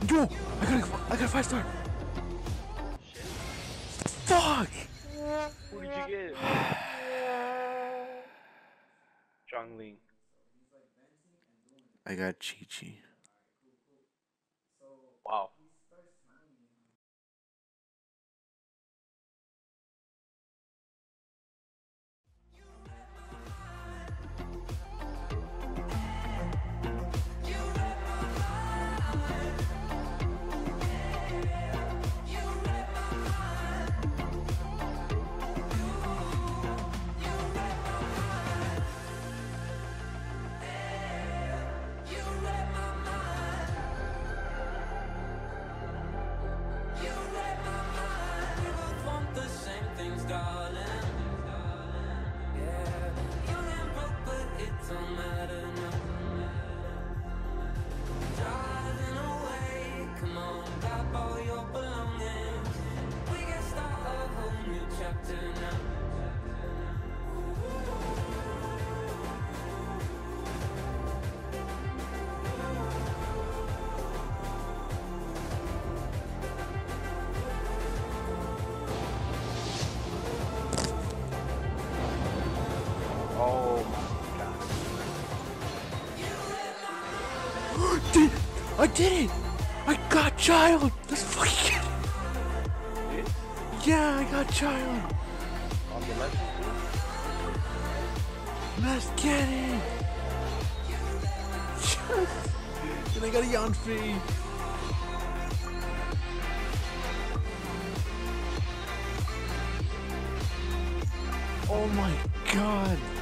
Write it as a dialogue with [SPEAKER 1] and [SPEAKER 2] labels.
[SPEAKER 1] Yo! I got a 5-star! Fuck!
[SPEAKER 2] Who did you get? Zhangling.
[SPEAKER 1] I got Chi-Chi.
[SPEAKER 2] Wow. Oh my god.
[SPEAKER 1] I did it! I got child! Let's fucking get it! Yeah, I got child!
[SPEAKER 2] On the left?
[SPEAKER 1] Let's get it! Yes! And I got a yawn fee! Oh my god!